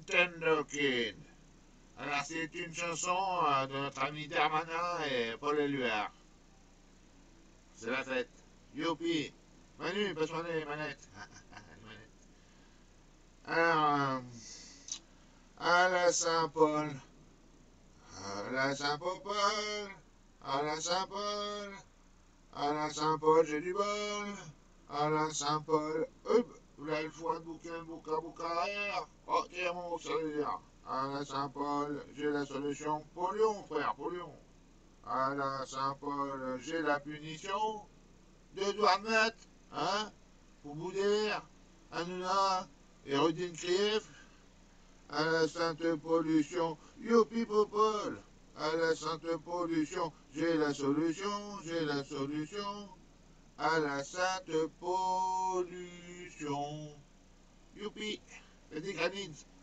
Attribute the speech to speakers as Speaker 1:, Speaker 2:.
Speaker 1: Nintendo Kid. Alors, c'est une chanson de notre ami Darmanin et Paul Éluard. C'est la fête. Youpi. Manu, passe-moi les manettes. Les manettes. Alors, à la Saint-Paul, à la Saint-Paul, à la Saint-Paul, à la Saint-Paul, j'ai du bol. À la Saint-Paul, hop, là le foie de bouquin, bouca, oh, tiens mon auxiliaire. À la Saint-Paul, j'ai la solution. Polion, frère, Polion. À la Saint-Paul, j'ai la punition. Deux doigts de mettre, hein, pour Boudère, Hanouna et Rudin Krief. À la sainte pollution, youpi popol. À la sainte pollution, j'ai la solution, j'ai la solution. À la sainte pollution. Youpi, les granits.